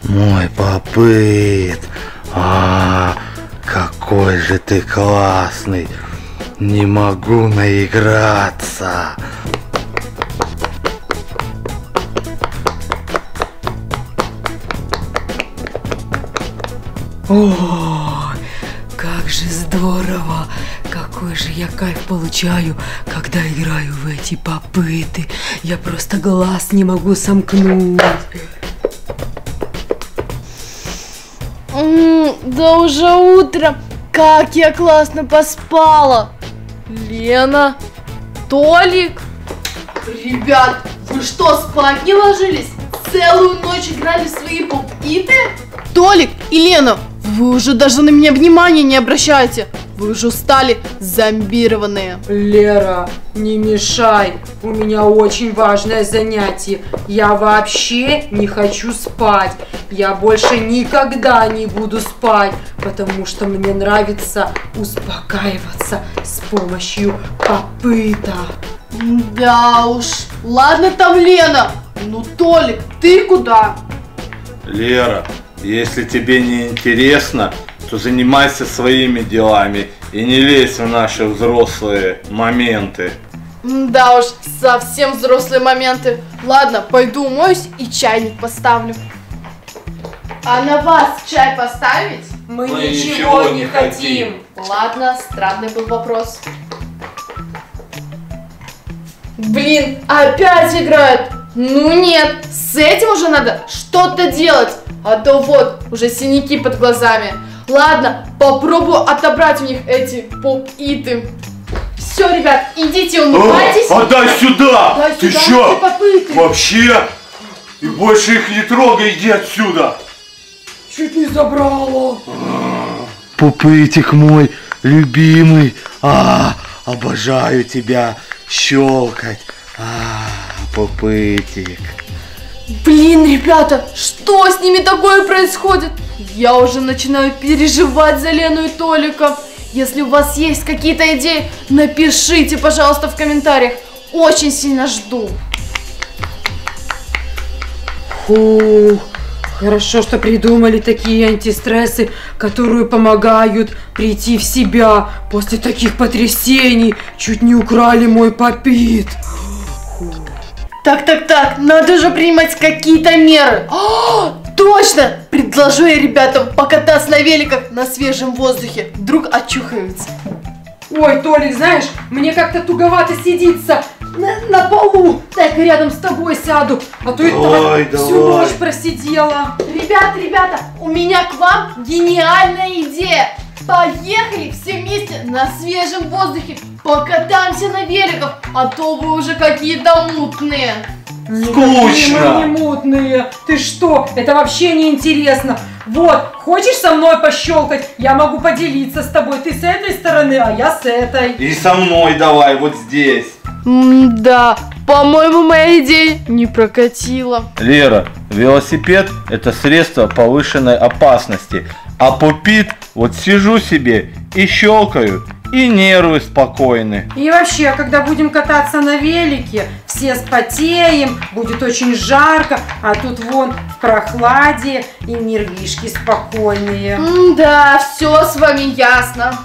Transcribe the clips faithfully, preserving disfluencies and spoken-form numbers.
Мой попыт. А, какой же ты классный. Не могу наиграться. О, как же здорово! Какой же я кайф получаю, когда играю в эти попыты. Я просто глаз не могу сомкнуть. М-м, да уже утро. Как я классно поспала. Лена, Толик. Ребят, вы что, спать не ложились? Целую ночь играли в свои поп-иты? Толик и Лена, вы уже даже на меня внимания не обращаете. Вы уже устали, зомбированные. Лера, не мешай. У меня очень важное занятие. Я вообще не хочу спать. Я больше никогда не буду спать, потому что мне нравится успокаиваться с помощью попыта. Да уж, ладно там Лена. Ну, Толик, ты куда? Лера, если тебе не интересно, то занимайся своими делами и не лезь в наши взрослые моменты. Да уж, совсем взрослые моменты. Ладно, пойду умоюсь и чайник поставлю. А на вас чай поставить? Мы, Мы ничего, ничего не не хотим. хотим. Ладно, странный был вопрос. Блин, опять играют. Ну нет, с этим уже надо что-то делать. А то вот, уже синяки под глазами. Ладно, попробую отобрать у них эти поп-иты. Все, ребят, идите умывайтесь. А, отдай сюда! Дай Ты сюда чё? эти попыты. Вообще? И больше их не трогай, иди отсюда! Чуть не забрала. Пупытик мой любимый, а, обожаю тебя щелкать, а, пупытик. Блин, ребята, что с ними такое происходит? Я уже начинаю переживать за Лену и Толика. Если у вас есть какие-то идеи, напишите, пожалуйста, в комментариях. Очень сильно жду. Фух, хорошо, что придумали такие антистрессы, которые помогают прийти в себя после таких потрясений. Чуть не украли мой попит. Так, так, так, надо же принимать какие-то меры. О, точно! Предложу я ребятам покататься на великах на свежем воздухе. Вдруг очухаются. Ой, Толик, знаешь, мне как-то туговато сидится на, на полу. Дай-ка рядом с тобой сяду, а то и Давай, так всю давай. ночь просидела. Ребята, ребята, у меня к вам гениальная идея. Поехали все вместе на свежем воздухе, покатаемся на великах, а то вы уже какие-то мутные. Никакие мы не мутные. Ты что? Это вообще не интересно. Вот, хочешь со мной пощелкать? Я могу поделиться с тобой. Ты с этой стороны, а я с этой. И со мной давай, вот здесь. М-да, по-моему, моя идея не прокатила. Лера, велосипед – это средство повышенной опасности, а попит вот сижу себе и щелкаю, и нервы спокойны. И вообще, когда будем кататься на велике, все спотеем, будет очень жарко, а тут вон в прохладе и нервишки спокойные. М-да, все с вами ясно.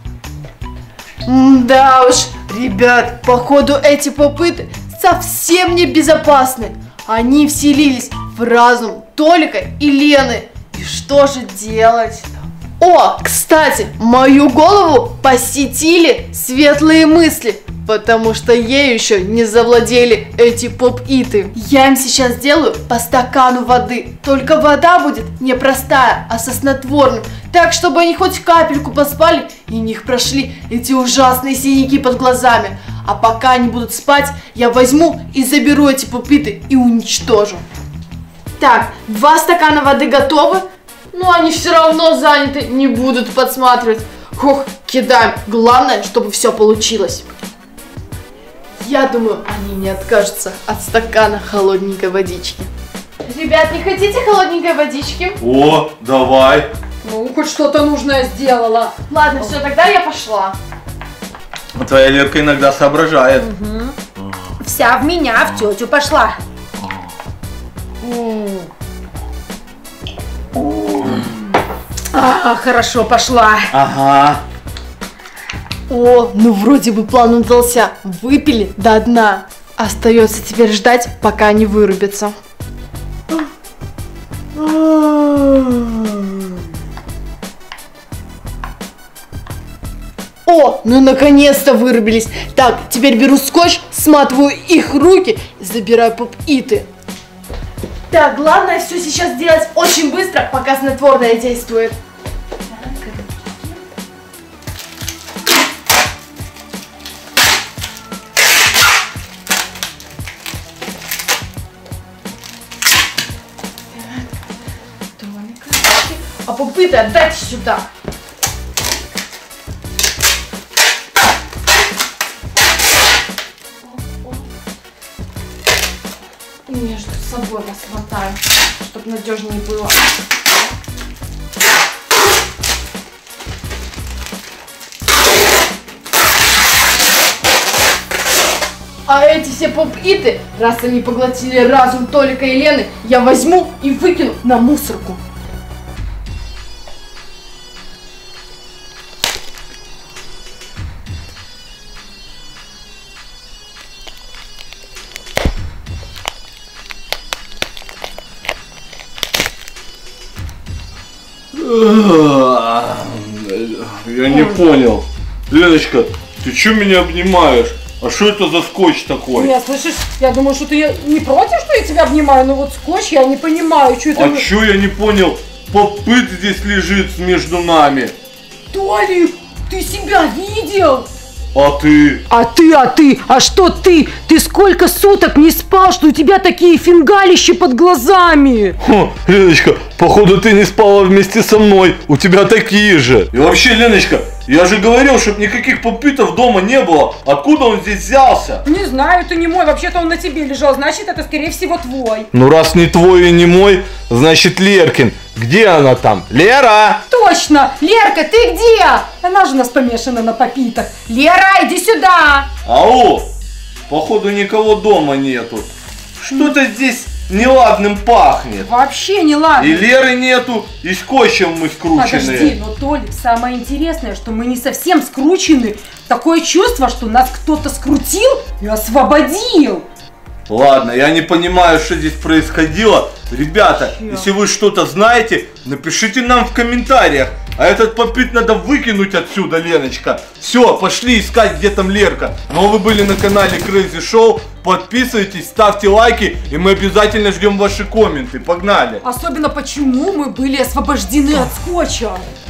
М-да уж, ребят, походу эти попыты совсем не безопасны. Они вселились в разум Толика и Лены. И что же делать? О, кстати, мою голову посетили светлые мысли, потому что ею еще не завладели эти поп-иты. Я им сейчас сделаю по стакану воды, только вода будет не простая, а со снотворным, так чтобы они хоть капельку поспали и у них прошли эти ужасные синяки под глазами. А пока они будут спать, я возьму и заберу эти поп-иты и уничтожу. Так, два стакана воды готовы. Но они все равно заняты, не будут подсматривать. Хух, кидаем. Главное, чтобы все получилось. Я думаю, они не откажутся от стакана холодненькой водички. Ребят, не хотите холодненькой водички? О, давай. Ну, хоть что-то нужное сделала. Ладно, все, тогда я пошла. Твоя Лерка иногда соображает. Угу. Вся в меня, в тетю пошла. А, хорошо, пошла. Ага. О, ну вроде бы план удался. Выпили до дна. Остается теперь ждать, пока они вырубятся. О, ну наконец-то вырубились. Так, теперь беру скотч, сматываю их руки и забираю поп-иты. Так, главное все сейчас делать очень быстро, пока снотворное действует. А поп-иты отдайте сюда. Между собой вас хватаю, чтобы надежнее было. А эти все поп-иты, раз они поглотили разум Толика и Лены, я возьму и выкину на мусорку. Я не понял. Леночка, ты что меня обнимаешь? А что это за скотч такой? Нет, слышишь, я думаю, что ты не против, что я тебя обнимаю, но вот скотч я не понимаю, что это... А что я не понял? Поп-ит здесь лежит между нами. Толик, ты себя видел? А ты? А ты, а ты, а что ты? Ты сколько суток не спал, что у тебя такие фингалища под глазами? Хм, Леночка, походу ты не спала вместе со мной, у тебя такие же. И вообще, Леночка, я же говорил, чтобы никаких попытов дома не было. Откуда он здесь взялся? Не знаю, это не мой, вообще-то он на тебе лежал, значит, это скорее всего твой. Ну раз не твой и не мой, значит Леркин. Где она там? Лера! Точно! Лерка, ты где? Она же у нас помешана на попитах. Лера, иди сюда! Ау! Походу никого дома нету. Что-то здесь неладным пахнет. Вообще не ладно. И Леры нету, и скотчем мы скручены. Подожди, но, Толик, самое интересное, что мы не совсем скручены. Такое чувство, что нас кто-то скрутил и освободил. Ладно, я не понимаю, что здесь происходило. Ребята, Чё? если вы что-то знаете, напишите нам в комментариях. А этот попит надо выкинуть отсюда, Леночка. Все, пошли искать, где там Лерка. Но вы были на канале Crazy Show. Подписывайтесь, ставьте лайки, и мы обязательно ждем ваши комменты. Погнали! Особенно почему мы были освобождены от скотча.